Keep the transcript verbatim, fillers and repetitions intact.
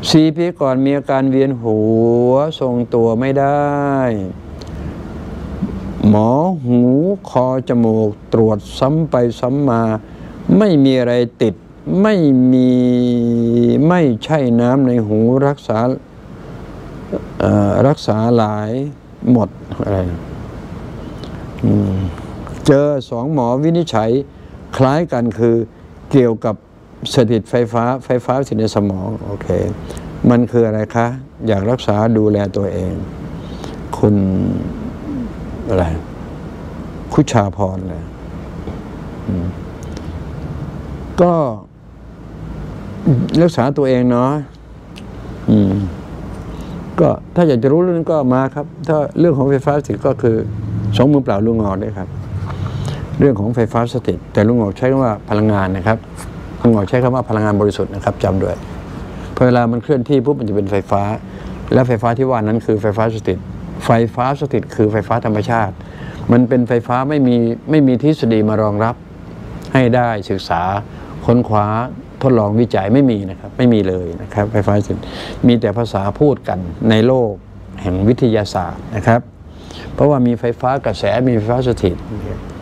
สี่ปีก่อนมีอาการเวียนหัวทรงตัวไม่ได้หมอหูคอจมูกตรวจซ้ำไปซ้ำมาไม่มีอะไรติดไม่มีไม่ใช่น้ำในหูรักษารักษาหลายหมดอะไรเจอสองหมอวินิจฉัยคล้ายกันคือเกี่ยวกับสถิตไฟฟ้าไฟฟ้าสถิตในสมองโอเคมันคืออะไรคะอยากรักษาดูแลตัวเองคุณอะไรคุชาพรเลยก็รักษาตัวเองเนาะก็ถ้าอยากจะรู้เรื่องก็มาครับถ้าเรื่องของไฟฟ้าสถิตก็คือสองมือเปล่าลุงงอกได้ครับเรื่องของไฟฟ้าสถิตแต่ลุงงอกใช้คำว่าพลังงานนะครับลุงงอกใช้คำว่าพลังงานบริสุทธิ์นะครับจำด้วยพอเวลามันเคลื่อนที่ปุ๊บมันจะเป็นไฟฟ้าและไฟฟ้าที่ว่านั้นคือไฟฟ้าสถิตไฟฟ้าสถิตคือไฟฟ้าธรรมชาติมันเป็นไฟฟ้าไม่มีไม่มีทฤษฎีมารองรับให้ได้ศึกษาค้นคว้าทดลองวิจัยไม่มีนะครับไม่มีเลยนะครับไฟฟ้าสถิตมีแต่ภาษาพูดกันในโลกแห่งวิทยาศาสตร์นะครับเพราะว่ามีไฟฟ้ากระแสมีไฟฟ้าสถิต